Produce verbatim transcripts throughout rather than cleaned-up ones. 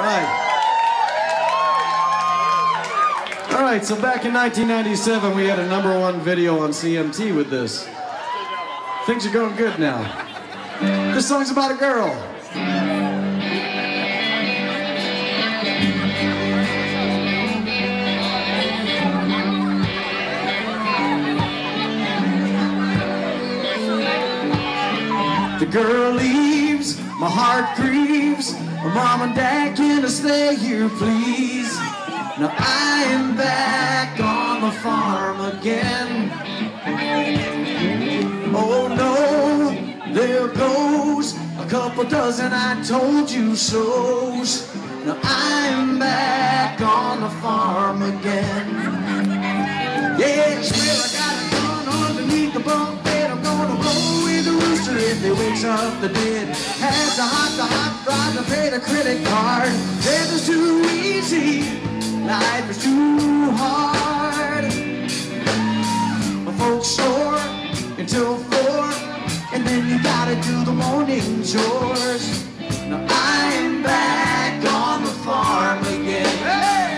All right, so back in nineteen ninety-seven, we had a number one video on C M T with this. Things are going good now. This song's about a girl. The girl leaves, my heart grieves. Mom and Dad, can I stay here, please? Now I am back on the farm again. Oh no, there goes a couple dozen I told you so's. Now I am back on the farm again. Yes, well I got a gun underneath the bunk bed. I'm gonna blow with the rooster if he wakes up the dead. Had to hot the hot rod to pay the credit card. This is too easy. Life is too hard. My folks snore until four, and then you gotta do the morning chores. Now I'm back on the farm again. Hey!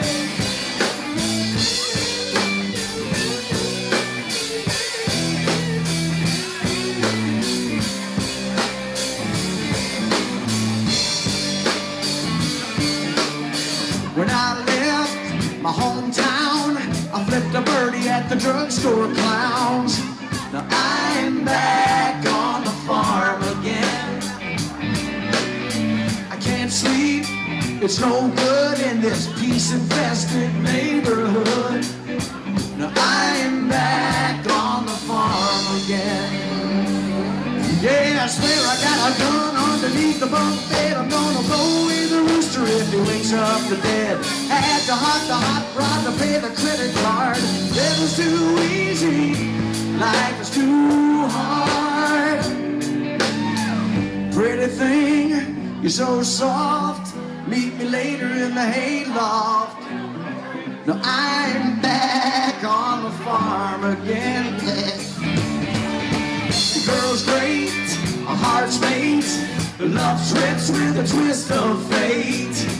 When I left my hometown, I flipped a birdie at the drugstore clowns. Now I'm back on the farm again. I can't sleep, it's no good in this peace-infested neighborhood. Now I'm back on the farm again. Yeah, I swear I got a gun underneath the bunk bed. I'm gonna blow with the rooster if he wakes up the dead. I had to hot the hot rod to pay the credit card. It was too easy. Life is too hard. Pretty thing, you're so soft. Meet me later in the hayloft. Now I'm back on the farm again. The girl's great, our heart's mate. Love's rich with a twist of fate.